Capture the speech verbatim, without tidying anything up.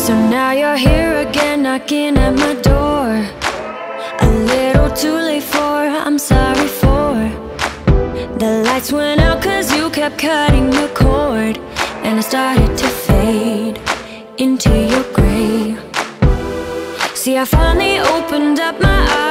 So now you're here again, knocking at my door. A little too late for, I'm sorry for. The lights went out cause you kept cutting the cord, and I started to fade into your grey. See, I finally opened up my eyes.